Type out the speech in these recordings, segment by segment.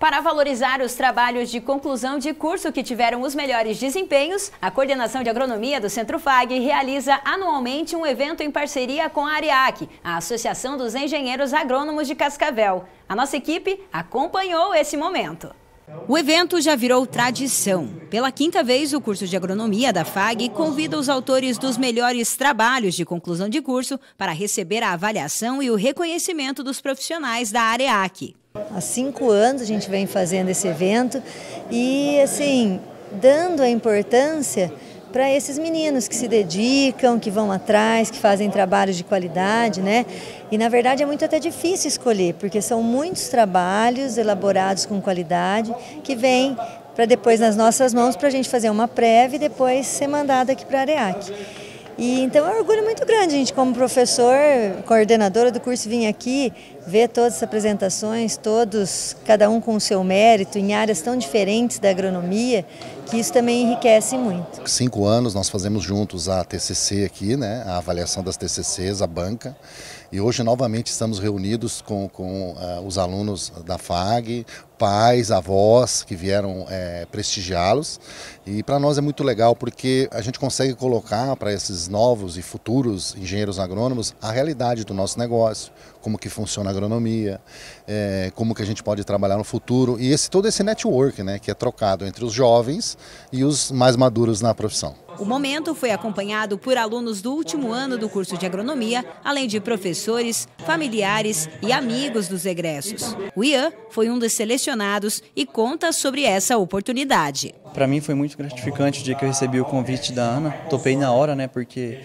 Para valorizar os trabalhos de conclusão de curso que tiveram os melhores desempenhos, a Coordenação de Agronomia do Centro FAG realiza anualmente um evento em parceria com a AREAC, a Associação dos Engenheiros Agrônomos de Cascavel. A nossa equipe acompanhou esse momento. O evento já virou tradição. Pela quinta vez, o curso de agronomia da FAG convida os autores dos melhores trabalhos de conclusão de curso para receber a avaliação e o reconhecimento dos profissionais da AREAC. Há 5 anos a gente vem fazendo esse evento e, assim, dando a importância para esses meninos que se dedicam, que vão atrás, que fazem trabalhos de qualidade, né? E, na verdade, é muito até difícil escolher, porque são muitos trabalhos elaborados com qualidade que vêm para depois nas nossas mãos para a gente fazer uma prévia e depois ser mandado aqui para a AREAC. E então é um orgulho muito grande a gente, como professor, coordenadora do curso, vir aqui, ver todas as apresentações, todos, cada um com o seu mérito, em áreas tão diferentes da agronomia, que isso também enriquece muito. 5 anos nós fazemos juntos a TCC aqui, né, a avaliação das TCCs, a banca, e hoje novamente estamos reunidos com os alunos da FAG, pais, avós que vieram prestigiá-los, e para nós é muito legal porque a gente consegue colocar para esses novos e futuros engenheiros agrônomos a realidade do nosso negócio, como que funciona a agronomia, como que a gente pode trabalhar no futuro, e todo esse network, né, que é trocado entre os jovens e os mais maduros na profissão. O momento foi acompanhado por alunos do último ano do curso de agronomia, além de professores, familiares e amigos dos egressos. O Ian foi um dos selecionados e conta sobre essa oportunidade. Para mim foi muito gratificante o dia que eu recebi o convite da Ana. Topei na hora, né? Porque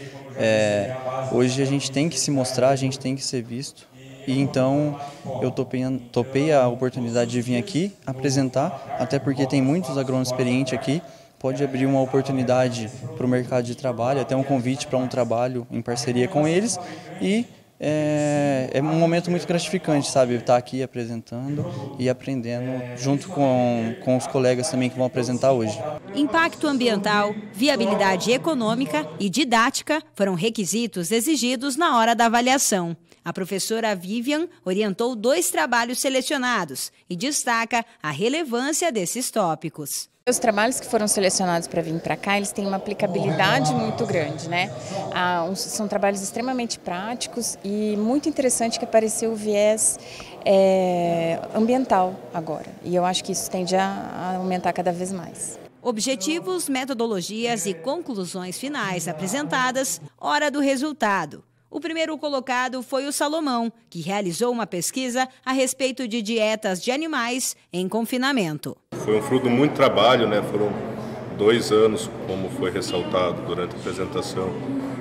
hoje a gente tem que se mostrar, a gente tem que ser visto. E então eu topei a oportunidade de vir aqui apresentar, até porque tem muitos agrônomos experientes aqui. Pode abrir uma oportunidade para o mercado de trabalho, até um convite para um trabalho em parceria com eles. E é um momento muito gratificante, sabe? Estar aqui apresentando e aprendendo junto com os colegas também que vão apresentar hoje. Impacto ambiental, viabilidade econômica e didática foram requisitos exigidos na hora da avaliação. A professora Vivian orientou 2 trabalhos selecionados e destaca a relevância desses tópicos. Os trabalhos que foram selecionados para vir para cá, eles têm uma aplicabilidade muito grande, né? São trabalhos extremamente práticos e muito interessante que apareceu o viés ambiental agora. E eu acho que isso tende a aumentar cada vez mais. Objetivos, metodologias e conclusões finais apresentadas, hora do resultado. O primeiro colocado foi o Salomão, que realizou uma pesquisa a respeito de dietas de animais em confinamento. Foi um fruto de muito trabalho, né? Foram 2 anos, como foi ressaltado durante a apresentação,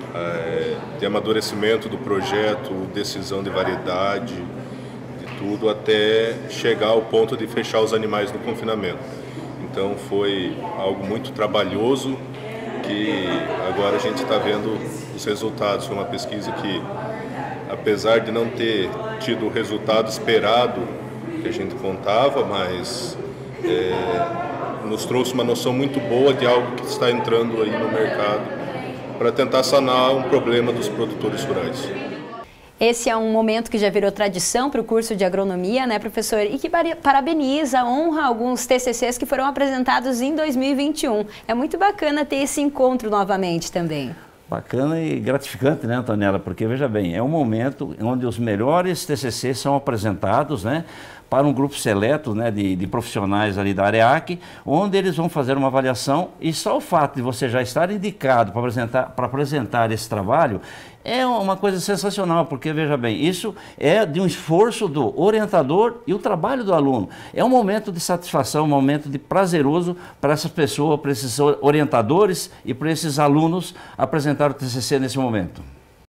de amadurecimento do projeto, decisão de variedade, de tudo, até chegar ao ponto de fechar os animais no confinamento. Então foi algo muito trabalhoso, que agora a gente está vendo os resultados. Foi uma pesquisa que, apesar de não ter tido o resultado esperado que a gente contava, mas nos trouxe uma noção muito boa de algo que está entrando aí no mercado para tentar sanar um problema dos produtores rurais. Esse é um momento que já virou tradição para o curso de agronomia, né, professor? E que parabeniza, honra alguns TCCs que foram apresentados em 2021. É muito bacana ter esse encontro novamente também. Bacana e gratificante, né, Antoniela? Porque, veja bem, é um momento onde os melhores TCCs são apresentados, né, para um grupo seleto, né, de profissionais ali da AREAC, onde eles vão fazer uma avaliação, e só o fato de você já estar indicado para apresentar esse trabalho é uma coisa sensacional, porque, veja bem, isso é de um esforço do orientador e o trabalho do aluno. É um momento de satisfação, um momento de prazeroso para essas pessoas, para esses orientadores e para esses alunos apresentar o TCC nesse momento.